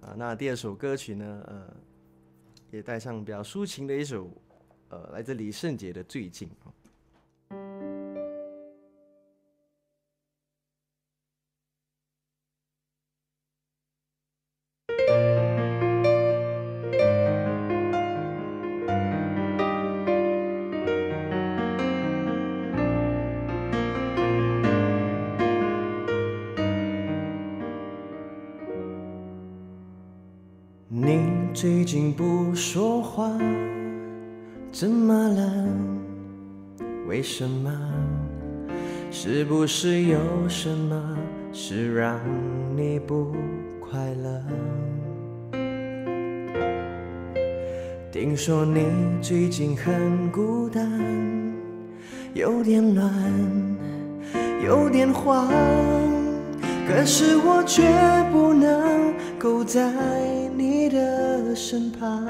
那第二首歌曲呢，也带上比较抒情的一首，来自李圣杰的《最近》。你最近不说话，怎么了？为什么？是不是有什么事让你不快乐？听说你最近很孤单，有点乱，有点慌，可是我却不能够在你的身旁。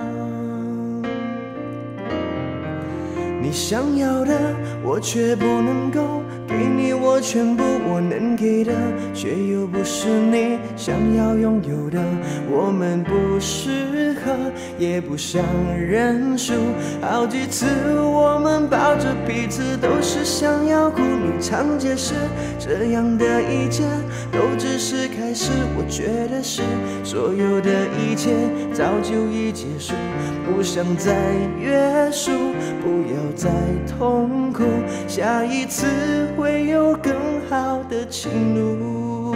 你想要的我却不能够给你，我全部我能给的却又不是你想要拥有的。我们不适合也不想认输，好几次我们抱着彼此都是想要哭，你常解释这样的一切都只是开始，我觉得是所有的一切早就已结束，不想再约束，不要再痛苦，下一次会有更好的情路。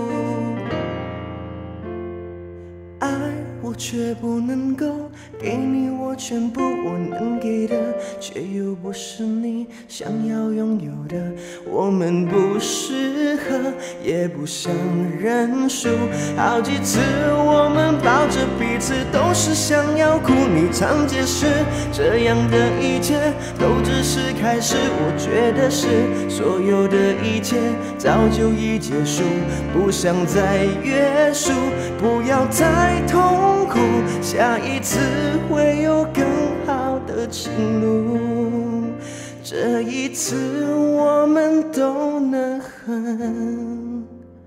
爱我却不能够给你我全部，我能给的却又不是你想要拥有的。我们不适合也不想认输，好几次我们抱着彼此都是想要哭，你常解释这样的一切都只是开始，我觉得是所有的一切早就已结束，不想再约束，不要再痛苦，下一次会有更好的情路，这一次我们都能很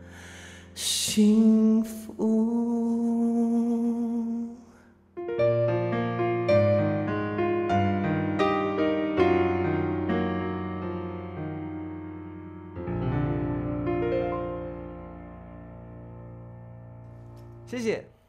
幸福。谢谢。